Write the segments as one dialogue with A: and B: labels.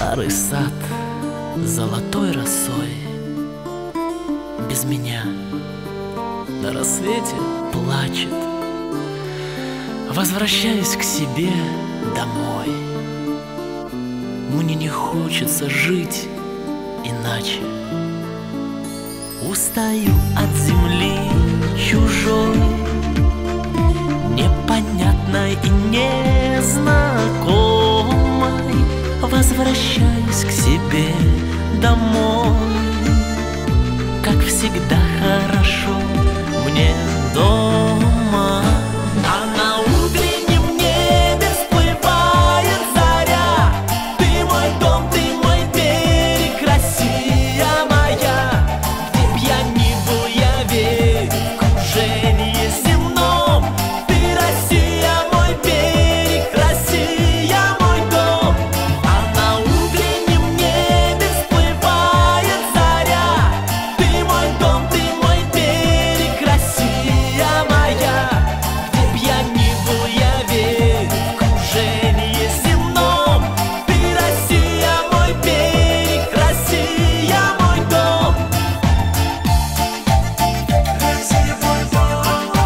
A: Старый сад золотой росой без меня на рассвете плачет. Возвращаюсь к себе домой. Мне не хочется жить иначе. Устаю от земли чужой, непонятной и незнакомой. Возвращаюсь к себе домой. Как всегда хорошо мне дома. А на утреннем небе всплывает заря. Ты мой дом, ты мой берег, Россия моя. Где б я ни был, я верю в кружение земном. Ты Россия, мой берег, Россия, мой дом. А на утреннем небе всплывает заря. Ты мой дом, ты мой берег, Россия моя. Где б я ни был, я верю в кружение земном. Ты Россия, мой берег, Россия, мой дом. Россия, мой дом.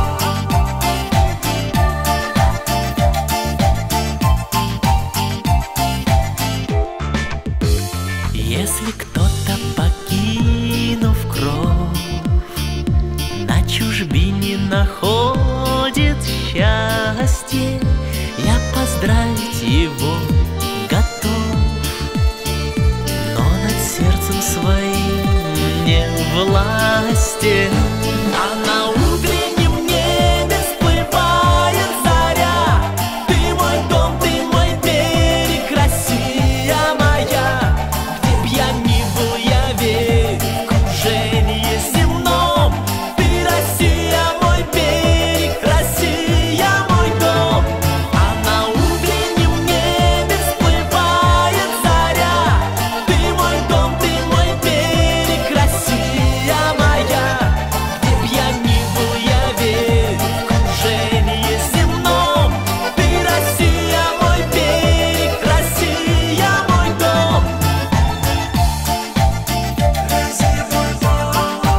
A: Если кто-то, покинув кровь, на чужбине находит счастье, я поздравить его готов. Но над сердцем своим не власти. А на утреннем небе всплывает заря. Ты мой дом, ты мой берег, Россия моя. Где б я ни был, я верю в кружение земном. Ты Россия, мой берег, Россия, мой дом. А на утреннем небе всплывает заря. Ты мой дом, ты мой берег, Россия моя. Где б я ни был, я верю в кружение земном. Ты Россия, мой берег, Россия, мой дом. Россия, мой дом.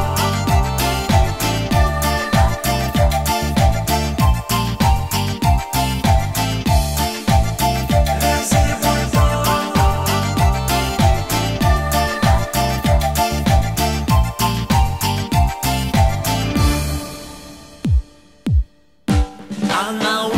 A: Россия, мой дом. А на